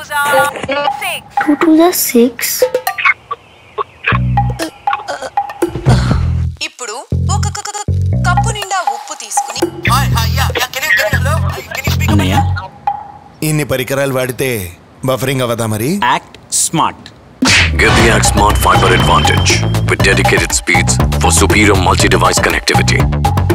2 to the 6. ఇప్పుడు ఒక cup నిండా ఉప్పు తీసుకుని అన్నయ్య ఇన్ని పరికరాలు వాడితే బఫరింగ్ అవ్వదా మరి? Act smart. Get the Act Smart Fiber Advantage with dedicated speeds for superior multi-device connectivity.